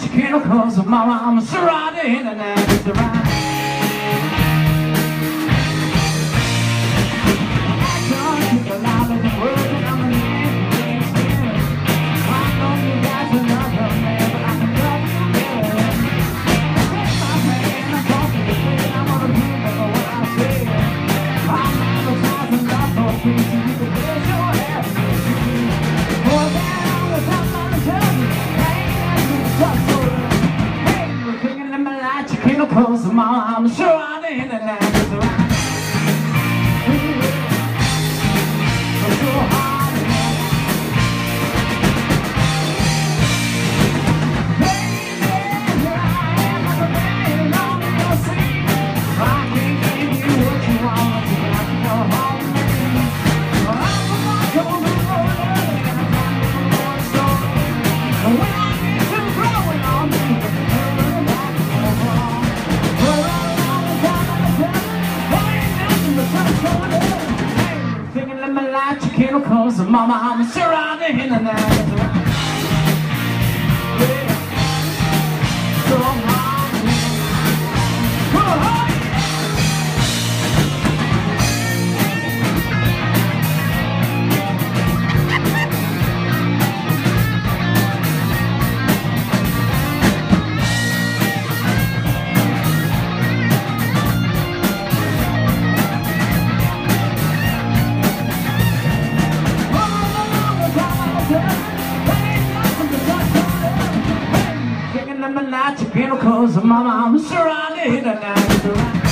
candle cause of mama, I'm surrounded in the night with the rhyme. Cause of mama, I'm surrounded in the night with the rhyme. So hard to know. Baby, here I am, I'm a man on your scene. I can't give you what you want, you got to go home with me. I'm a walk on the road, and I'm trying to know a story. When I get to growing on me, turn back and go wrong. Thinking of my life, you can't cause of mama, I'm surrounded in the night. Yeah. So hard. Oh, cause of mama, I'm surrounded in the night.